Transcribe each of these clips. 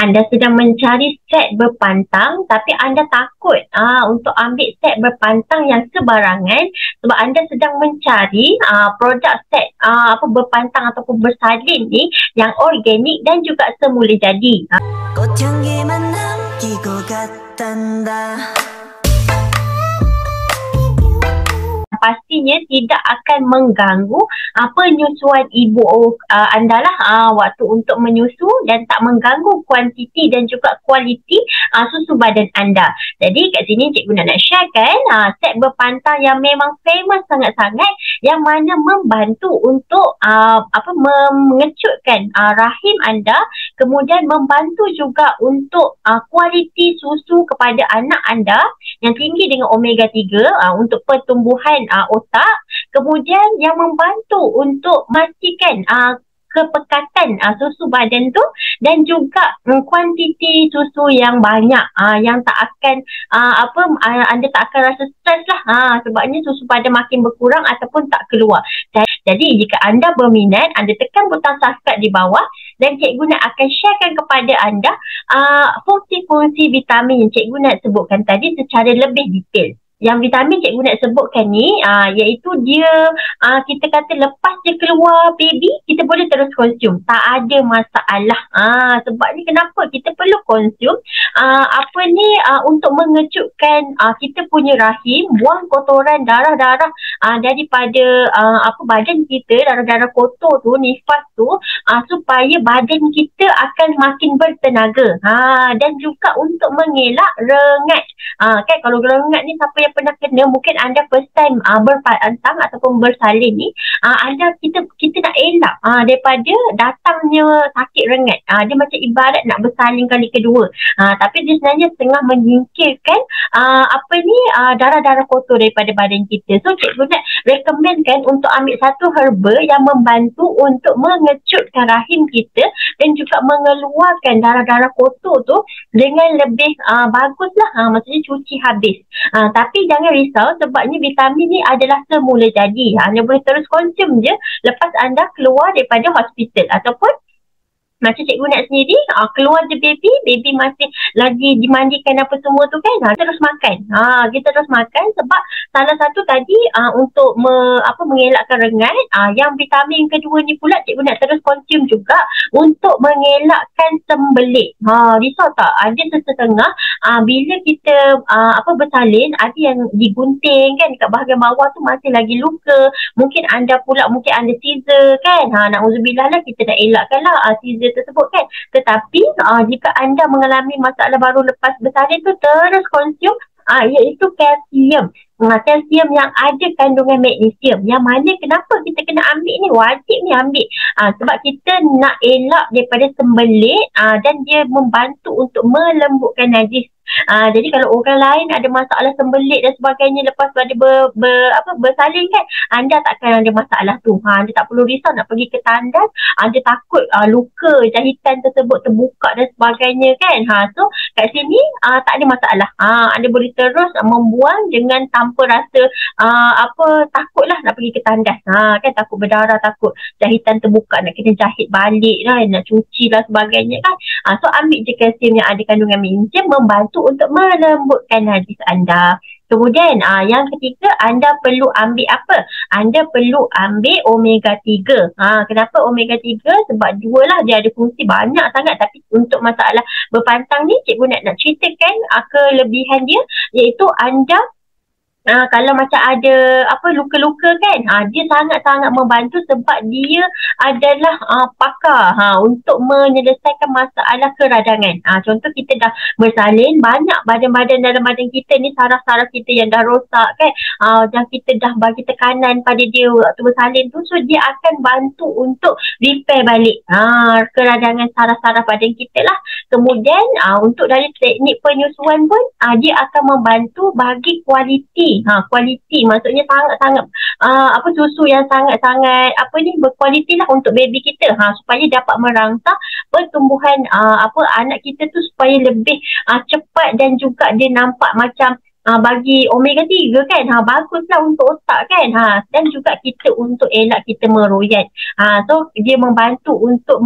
anda sedang mencari set berpantang tapi anda takut untuk ambil set berpantang yang sebarangan sebab anda sedang mencari produk set berpantang ataupun bersalin ni yang organik dan juga semula jadi. Pastinya tidak akan mengganggu penyusuan ibu anda lah waktu untuk menyusu dan tak mengganggu kuantiti dan juga kualiti susu badan anda. Jadi kat sini cikgu nak sharekan set berpantang yang memang famous sangat-sangat yang mana membantu untuk mengecutkan rahim anda, kemudian membantu juga untuk kualiti susu kepada anak anda yang tinggi dengan omega 3 untuk pertumbuhan otak, kemudian yang membantu untuk memastikan kepekatan susu badan tu dan juga kuantiti susu yang banyak yang tak akan anda tak akan rasa stres lah sebabnya susu badan makin berkurang ataupun tak keluar. Jadi jika anda berminat, anda tekan butang subscribe di bawah dan cikgu nak akan sharekan kepada anda fungsi-fungsi vitamin yang cikgu nak sebutkan tadi secara lebih detail. Yang vitamin cikgu nak sebutkan ni iaitu dia kita kata lepas dia keluar baby kita boleh terus konsum, tak ada masalah. Sebab ni kenapa kita perlu konsum untuk mengecutkan kita punya rahim, buang kotoran darah-darah daripada badan kita, darah-darah kotor tu, nifas tu, supaya badan kita akan makin bertenaga dan juga untuk mengelak rengat. Kan kalau rengat ni siapa yang pernah kena, mungkin anda first time berpantang ataupun bersalin ni, kita nak elak daripada datangnya sakit rengat. Dia macam ibarat nak bersalin kali kedua, tapi dia sebenarnya tengah menyingkirkan darah-darah kotor daripada badan kita. So cikgu nak recommendkan untuk ambil satu herba yang membantu untuk mengecutkan rahim kita dan juga mengeluarkan darah-darah kotor tu dengan lebih bagus lah, maksudnya cuci habis. Tapi jangan risau sebabnya vitamin ni adalah semula jadi. Anda boleh terus konsum je lepas anda keluar daripada hospital ataupun macam cikgu nak sendiri, keluar je baby masih lagi dimandikan apa semua tu kan, terus makan. Kita terus makan sebab salah satu tadi untuk mengelakkan rengat. Yang vitamin kedua ni pula cikgu nak terus konsum juga untuk mengelakkan sembelit. Risau tak? Ada setengah bila kita bersalin, ada yang digunting kan dekat bahagian bawah tu masih lagi luka. Mungkin anda scissor kan. Na'udzubillah lah, kita nak elakkan lah scissor tersebut kan. Tetapi jika anda mengalami masalah baru lepas bersalin tu, terus konsum iaitu kalsium. Kalsium yang ada kandungan magnesium, yang mana kenapa kita kena ambil ni, wajib ni ambil sebab kita nak elak daripada sembelit dan dia membantu untuk melembutkan najis. Jadi kalau orang lain ada masalah sembelit dan sebagainya lepas pada bersalin kan, anda takkan ada masalah tu. Anda tak perlu risau nak pergi ke tandas, anda takut luka jahitan tersebut terbuka dan sebagainya kan. So kat sini tak ada masalah. Anda boleh terus membuang dengan tanpa rasa takut lah nak pergi ke tandas. Kan takut berdarah, takut jahitan terbuka, nak kena jahit balik lah, nak cuci lah sebagainya kan. So ambil je kalsium yang ada kandungan magnesium, membantu untuk melembutkan najis anda. Kemudian yang ketiga, anda perlu ambil apa? Anda perlu ambil omega 3. Kenapa omega 3? Sebab dua lah, dia ada fungsi banyak sangat. Tapi untuk masalah berpantang ni, cikgu nak ceritakan kelebihan dia, iaitu anda kalau macam ada luka-luka kan, dia sangat-sangat membantu sebab dia adalah pakar untuk menyelesaikan masalah keradangan. Contoh kita dah bersalin, banyak badan-badan dalam badan kita ni, saraf-saraf kita yang dah rosak kan, dan kita dah bagi tekanan pada dia waktu bersalin tu, so dia akan bantu untuk repair balik keradangan saraf-saraf badan kita lah. Kemudian untuk dari teknik penyusuan pun dia akan membantu bagi kualiti. Kualiti maksudnya sangat-sangat susu yang sangat-sangat berkualiti lah untuk baby kita, supaya dapat merangsang pertumbuhan anak kita tu supaya lebih cepat dan juga dia nampak macam bagi omega 3 kan. Baguslah untuk otak kan. Dan juga kita untuk elak kita meroyan. So dia membantu untuk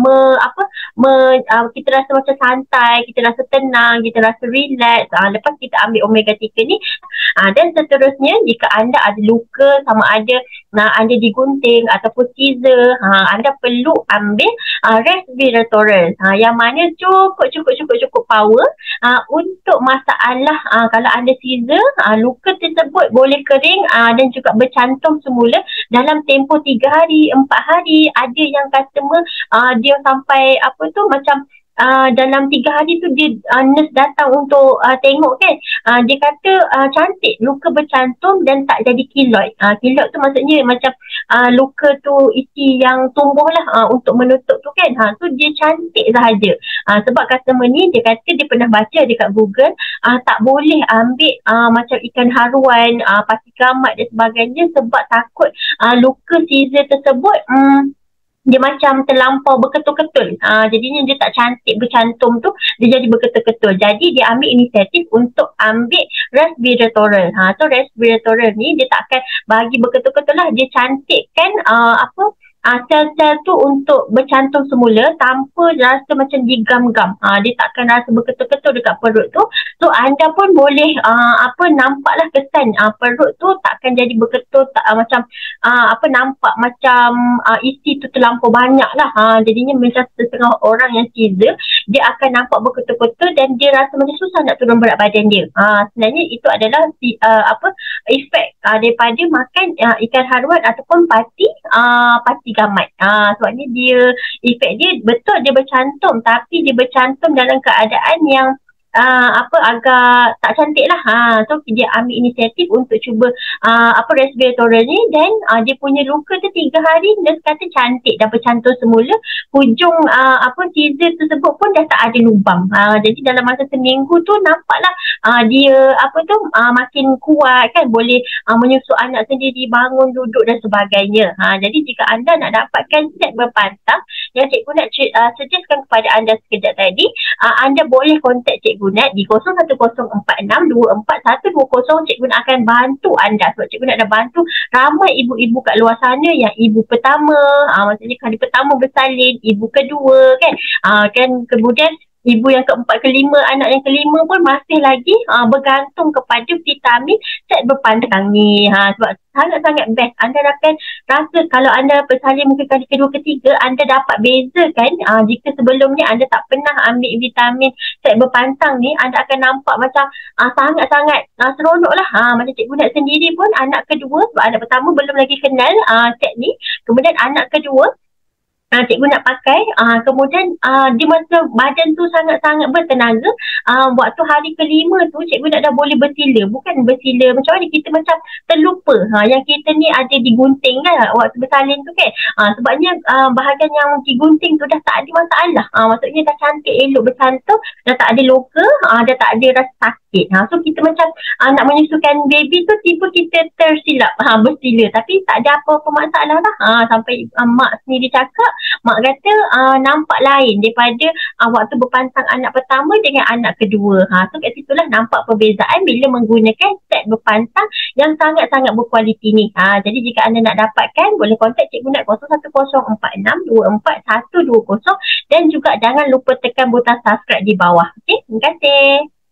kita rasa macam santai, kita rasa tenang, kita rasa relax. Lepas kita ambil omega 3 ni, dan seterusnya jika anda ada luka, sama ada anda digunting ataupun teaser, anda perlu ambil resveratrol, yang mana cukup power untuk masalah kalau anda teaser, luka tersebut boleh kering dan juga bercantum semula dalam tempoh 3 hari, 4 hari. Ada yang customer dia sampai macam dalam 3 hari tu dia nurse datang untuk tengok kan. Dia kata cantik, luka bercantum dan tak jadi keloid. Keloid tu maksudnya macam luka tu isi yang tumbuh lah untuk menutup tu kan. So dia cantik sahaja. Sebab customer ni dia kata dia pernah baca dekat Google, tak boleh ambil macam ikan haruan, pati gamat dan sebagainya sebab takut luka teaser tersebut dia macam terlampau berketul-ketul. Jadinya dia tak cantik bercantum tu, dia jadi berketul-ketul. Jadi dia ambil inisiatif untuk ambil resveratrol. So resveratrol ni dia tak akan bagi berketul-ketul lah. Dia cantikkan sel-sel tu untuk bercantum semula tanpa rasa macam digam-gam. Dia takkan rasa berketul-ketul dekat perut tu. So anda pun boleh nampaklah kesan perut tu takkan jadi berketul, macam nampak macam isi tu terlampau banyak lah. Jadinya macam setengah orang yang teaser, dia akan nampak berketul-ketul dan dia rasa macam susah nak turun berat badan dia. Sebenarnya itu adalah efek daripada makan ikan haruan ataupun pati gamat. Sebabnya dia efek dia betul dia bercantum, tapi dia bercantum dalam keadaan yang agak tak cantik lah. So dia ambil inisiatif untuk cuba resveratrol ni, dan dia punya luka tu 3 hari dia kata cantik, dah bercantum semula. Hujung teaser tersebut pun dah tak ada lubang. Jadi dalam masa seminggu tu nampaklah dia makin kuat kan, boleh menyusu anak sendiri, bangun, duduk dan sebagainya. Jadi jika anda nak dapatkan set berpantang yang cikgu nak suggestkan kepada anda sekejap tadi, anda boleh kontak Cikgu Nat di 0146241120. Cikgu Nat akan bantu anda sebab Cikgu Nat dah bantu ramai ibu-ibu kat luar sana yang ibu pertama, maksudnya kali pertama bersalin, ibu kedua kan kemudian ibu yang keempat, kelima, anak yang kelima pun masih lagi bergantung kepada vitamin set berpantang ni. Sebab sangat-sangat best. Anda akan rasa kalau anda bersalin mungkin kali kedua, ketiga, anda dapat bezakan jika sebelumnya anda tak pernah ambil vitamin set berpantang ni, anda akan nampak macam sangat-sangat seronok lah. Macam Cikgu Nat sendiri pun anak kedua, sebab anak pertama belum lagi kenal set ni, kemudian anak kedua cikgu nak pakai, kemudian dia masa badan tu sangat-sangat bertenaga. Waktu hari kelima tu cikgu nak dah boleh bersila. Bukan bersila macam mana, kita macam terlupa yang kita ni ada digunting kan waktu bersalin tu kan. Sebabnya bahagian yang digunting tu dah tak ada masalah. Maksudnya dah cantik, elok bercantum, dah tak ada luka, dah tak ada rasa sakit. So kita macam nak menyusukan baby tu tiba kita tersilap bersila, tapi tak ada apa-apa masalah lah. Sampai mak sendiri cakap, mak kata nampak lain daripada waktu berpantang anak pertama dengan anak kedua. So kat situlah nampak perbezaan bila menggunakan set berpantang yang sangat-sangat berkualiti ni. Jadi jika anda nak dapatkan, boleh kontak Cikgu Nat 0146241120, dan juga jangan lupa tekan butang subscribe di bawah. Okey, terima kasih.